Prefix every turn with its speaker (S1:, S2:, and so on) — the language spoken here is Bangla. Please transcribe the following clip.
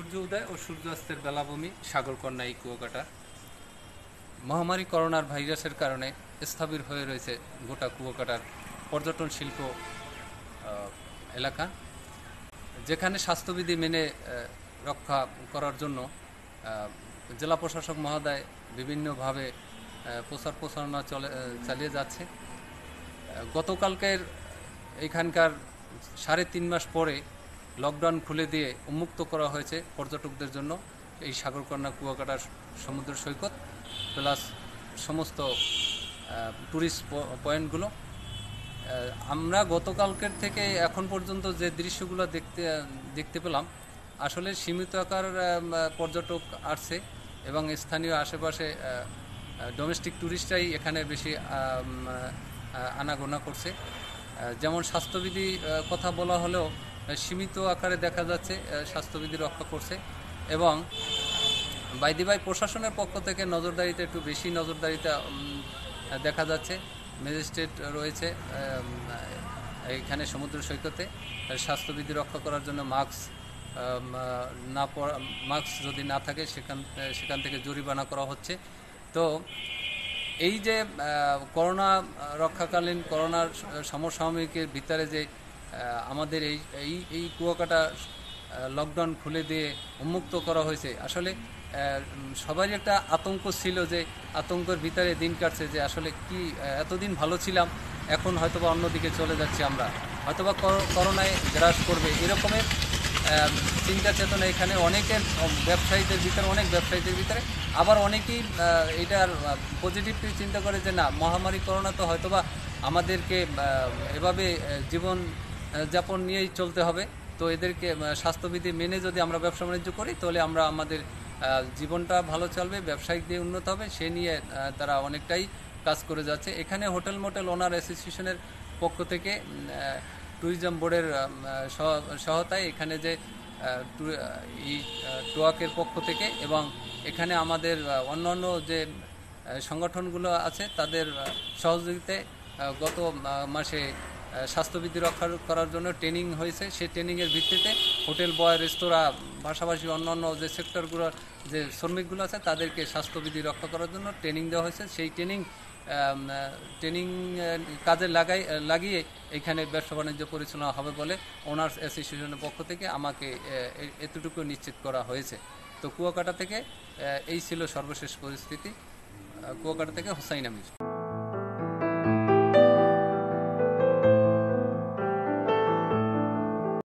S1: সূর্য উদয় ও সূর্যাস্তের বেলাভূমি সাগরকন্যা এই কুয়াকাটা। মহামারী করোনার ভাইরাসের কারণে স্থবির হয়ে রয়েছে গোটা কুয়াকাটার পর্যটন শিল্প এলাকা, যেখানে স্বাস্থ্যবিধি মেনে রক্ষা করার জন্য জেলা প্রশাসক মহোদয় বিভিন্নভাবে প্রচার প্রচারণা চালিয়ে যাচ্ছে। গতকালকের এখানকার 3.5 মাস পরে লকডাউন খুলে দিয়ে উন্মুক্ত করা হয়েছে পর্যটকদের জন্য এই সাগরকন্যা কুয়াকাটার সমুদ্র সৈকত প্লাস সমস্ত ট্যুরিস্ট পয়েন্টগুলো। আমরা গতকালকের থেকে এখন পর্যন্ত যে দৃশ্যগুলো দেখতে পেলাম, আসলে সীমিত আকার পর্যটক আসছে এবং স্থানীয় আশেপাশে ডোমেস্টিক ট্যুরিস্টরাই এখানে বেশি আনাগোনা করছে। যেমন স্বাস্থ্যবিধি কথা বলা হলেও সীমিত আকারে দেখা যাচ্ছে স্বাস্থ্যবিধি রক্ষা করছে, এবং বাইদিবাই প্রশাসনের পক্ষ থেকে নজরদারিতে একটু বেশি নজরদারিতে দেখা যাচ্ছে। ম্যাজিস্ট্রেট রয়েছে এখানে সমুদ্র সৈকতে স্বাস্থ্যবিধি রক্ষা করার জন্য মাস্ক যদি না থাকে সেখান থেকে জরিমানা করা হচ্ছে। তো এই যে করোনা রক্ষাকালীন করোনার সমসাময়িকের ভিতরে যে আমাদের এই কুয়াকাটা লকডাউন খুলে দিয়ে উন্মুক্ত করা হয়েছে, আসলে সবারই একটা আতঙ্ক ছিল, যে আতঙ্কের ভিতরে দিন কাটছে যে আসলে কি এতদিন ভালো ছিলাম, এখন হয়তোবা অন্যদিকে চলে যাচ্ছি, আমরা হয়তোবা করোনায় গ্রাস করবে, এরকমের চিন্তা চেতনা এখানে অনেক ব্যবসায়ীদের ভিতরে, আবার অনেকেই এটার পজিটিভলি চিন্তা করে যে না, মহামারী করোনা তো হয়তোবা আমাদেরকে এভাবে জীবন যাপন নিয়েই চলতে হবে, তো এদেরকে স্বাস্থ্যবিধি মেনে যদি আমরা ব্যবসা বাণিজ্য করি তাহলে আমাদের জীবনটা ভালো চলবে, ব্যবসায়িক দিয়ে উন্নত হবে, সে নিয়ে তারা অনেকটাই কাজ করে যাচ্ছে। এখানে হোটেল মোটেল ওনার অ্যাসোসিয়েশনের পক্ষ থেকে ট্যুরিজম বোর্ডের সহায়তায় এখানে যে টোয়াকের পক্ষ থেকে এবং এখানে আমাদের অন্যান্য যে সংগঠনগুলো আছে তাদের সহযোগিতায় গত মাসে স্বাস্থ্যবিধি রক্ষা করার জন্য ট্রেনিং হয়েছে। সেই ট্রেনিংয়ের ভিত্তিতে হোটেল বয়, রেস্তোরাঁ, পাশাপাশি অন্যান্য যে সেক্টরগুলো যে শ্রমিকগুলো আছে তাদেরকে স্বাস্থ্যবিধি রক্ষা করার জন্য ট্রেনিং দেওয়া হয়েছে। সেই ট্রেনিং কাজে লাগিয়ে এখানে ব্যবসা বাণিজ্য পরিচালনা হবে বলে ওনার্স অ্যাসোসিয়েশনের পক্ষ থেকে আমাকে এতটুকু নিশ্চিত করা হয়েছে। তো কুয়াকাটা থেকে এই ছিল সর্বশেষ পরিস্থিতি। কুয়াকাটা থেকে হোসাইন আমির।